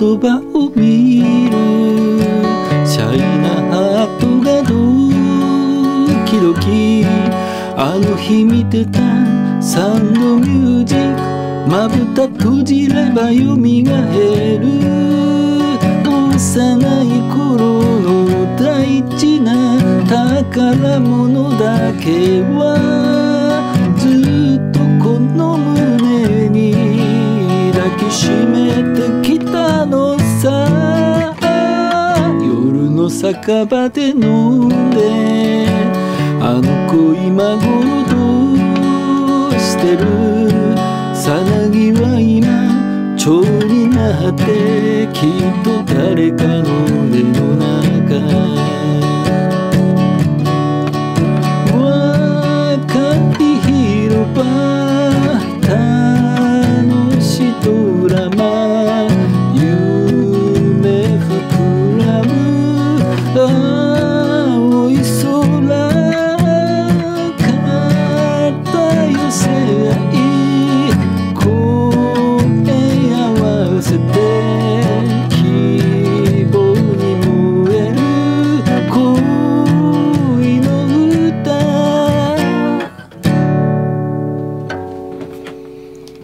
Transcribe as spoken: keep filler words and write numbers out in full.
言葉を見る。シャイなハートがドキドキ。あの日見てたサンドミュージック、まぶた閉じればよみがえる。幼い頃の大事な宝物だけはずっとこの胸に抱きしめてきたのさ。夜の酒場で飲んで、あの子今頃どうしてる。さなぎは今蝶になってきっと誰かの腕の中